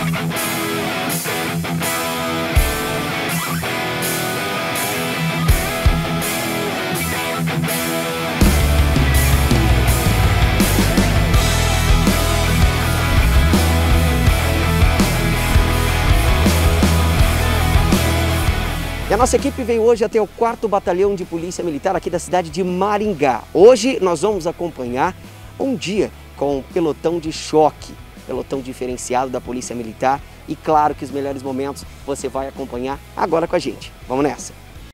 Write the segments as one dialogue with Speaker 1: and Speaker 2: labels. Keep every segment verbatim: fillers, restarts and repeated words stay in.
Speaker 1: E a nossa equipe veio hoje até o quarto Batalhão de Polícia Militar aqui da cidade de Maringá. Hoje nós vamos acompanhar um dia com o pelotão de choque, pelotão diferenciado da Polícia Militar. E claro que os melhores momentos você vai acompanhar agora com a gente. Vamos nessa!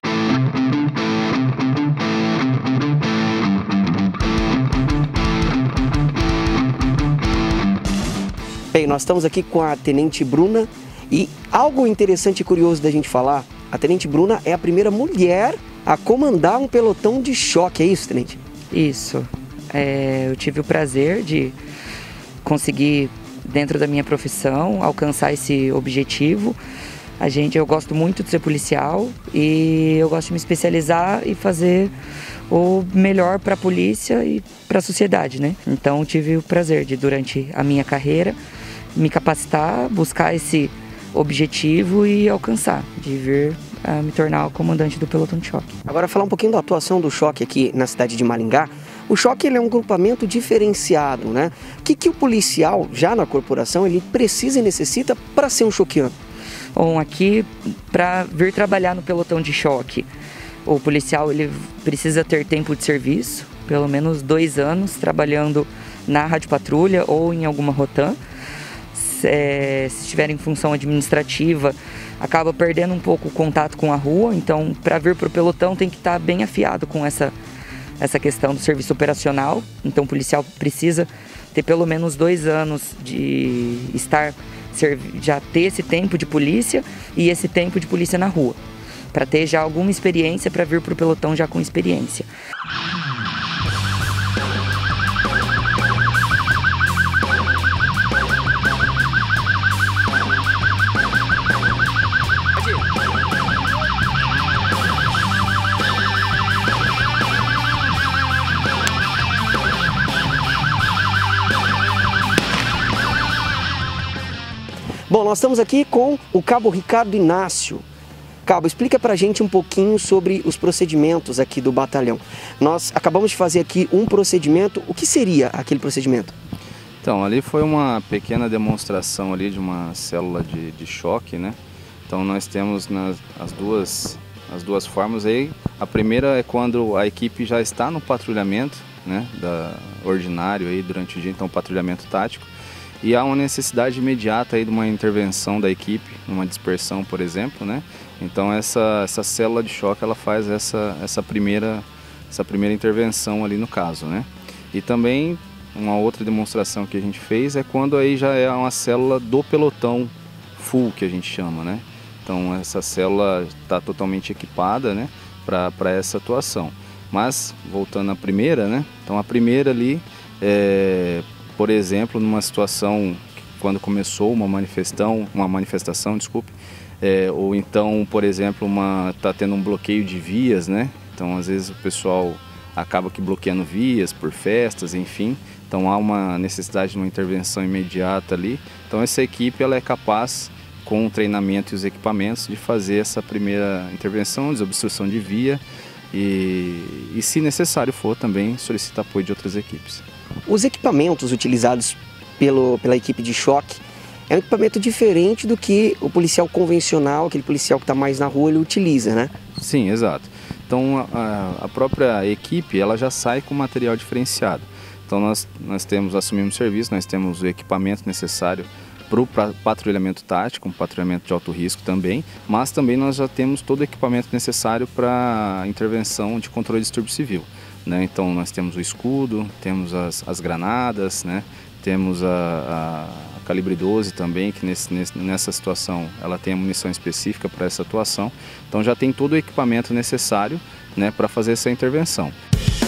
Speaker 1: Bem, nós estamos aqui com a Tenente Bruna e algo interessante e curioso da gente falar, a Tenente Bruna é a primeira mulher a comandar um pelotão de choque, é isso, Tenente?
Speaker 2: Isso. É, eu tive o prazer de conseguir, dentro da minha profissão, alcançar esse objetivo. A gente, eu gosto muito de ser policial e eu gosto de me especializar e fazer o melhor para a polícia e para a sociedade, né? Então tive o prazer de, durante a minha carreira, me capacitar, buscar esse objetivo e alcançar, de vir a me tornar o comandante do pelotão de choque.
Speaker 1: Agora falar um pouquinho da atuação do choque aqui na cidade de Maringá. O choque ele é um grupamento diferenciado, né? O que, que o policial, já na corporação, ele precisa e necessita para ser um choqueano?
Speaker 2: Bom, aqui, para vir trabalhar no pelotão de choque, o policial ele precisa ter tempo de serviço, pelo menos dois anos, trabalhando na rádio patrulha ou em alguma rotam. É, se estiver em função administrativa, acaba perdendo um pouco o contato com a rua, então para vir para o pelotão tem que estar bem afiado com essa, essa questão do serviço operacional. Então o policial precisa ter pelo menos dois anos de estar, já ter esse tempo de polícia e esse tempo de polícia na rua, para ter já alguma experiência, para vir para o pelotão já com experiência.
Speaker 1: Bom, nós estamos aqui com o Cabo Ricardo Inácio. Cabo, explica pra gente um pouquinho sobre os procedimentos aqui do batalhão. Nós acabamos de fazer aqui um procedimento. O que seria aquele procedimento?
Speaker 3: Então, ali foi uma pequena demonstração ali de uma célula de, de choque, né? Então nós temos nas, as, duas, as duas formas aí. A primeira é quando a equipe já está no patrulhamento, né, da, ordinário aí durante o dia, então patrulhamento tático. E há uma necessidade imediata aí de uma intervenção da equipe, uma dispersão, por exemplo, né? Então essa, essa célula de choque ela faz essa, essa, primeira, essa primeira intervenção ali no caso, né? E também uma outra demonstração que a gente fez é quando aí já é uma célula do pelotão full, que a gente chama, né? Então essa célula está totalmente equipada, né, para essa atuação. Mas voltando à primeira, né? Então a primeira ali é, por exemplo, numa situação quando começou uma manifestação, uma manifestação, desculpe, é, ou então, por exemplo, uma tá tendo um bloqueio de vias, né? Então, às vezes o pessoal acaba que bloqueando vias por festas, enfim. Então, há uma necessidade de uma intervenção imediata ali. Então, essa equipe ela é capaz, com o treinamento e os equipamentos, de fazer essa primeira intervenção, desobstrução de via e, e se necessário for, também solicita apoio de outras equipes.
Speaker 1: Os equipamentos utilizados pelo, pela equipe de choque é um equipamento diferente do que o policial convencional, aquele policial que está mais na rua, ele utiliza, né?
Speaker 3: Sim, exato. Então a, a própria equipe ela já sai com material diferenciado. Então nós, nós temos, assumimos serviço, nós temos o equipamento necessário para o patrulhamento tático, um patrulhamento de alto risco também, mas também nós já temos todo o equipamento necessário para a intervenção de controle de distúrbio civil. Né? Então nós temos o escudo, temos as, as granadas, né? Temos a, a, a calibre doze também, que nesse, nesse, nessa situação ela tem a munição específica para essa atuação. Então já tem todo o equipamento necessário, né, para fazer essa intervenção.